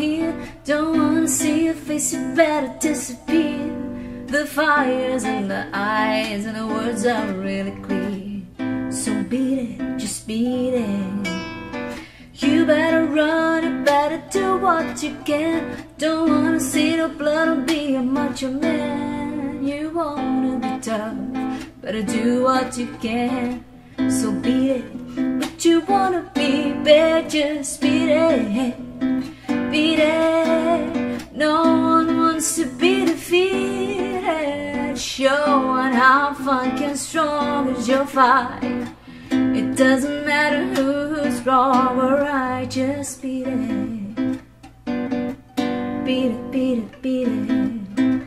here. Don't wanna see your face, you better disappear. The fire's in the eyes and the words are really clear. So beat it, just beat it. You better run, you better do what you can. Don't wanna see the blood and be a macho man. You wanna be tough, better do what you can. So beat it, but you wanna be bad, just beat it. Beat it, no one wants to be defeated. Showing how funk and strong is your fight. It doesn't matter who's wrong or right, just beat it. Beat it, beat it, beat it.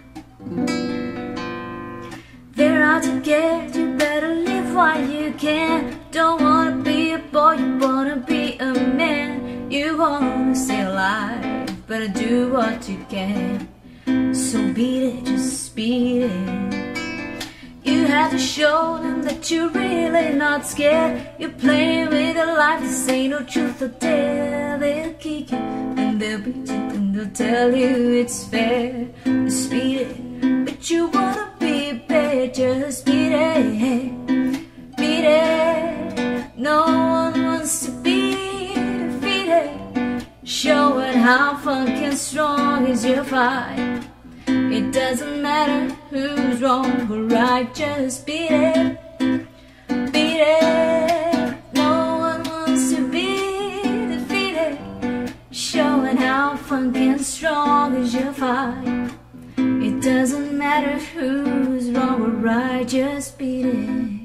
They're out to get you, better live while you can. Don't wanna be a boy, you wanna be a man. You wanna stay alive, better do what you can. So beat it, just beat it. You have to show them that you're really not scared. You're playing with your life, this ain't no truth or dare. They'll kick you and they'll beat you and they'll tell you it's fair. Just beat it, but you wanna be bad, just beat it. Beat it, no one wants to be defeated. Showing how funk and strong is your fight. It doesn't matter who's wrong or right, just beat it. Beat it, no one wants to be defeated. Showing how funk and strong is your fight. It doesn't matter who's wrong or right, just beat it.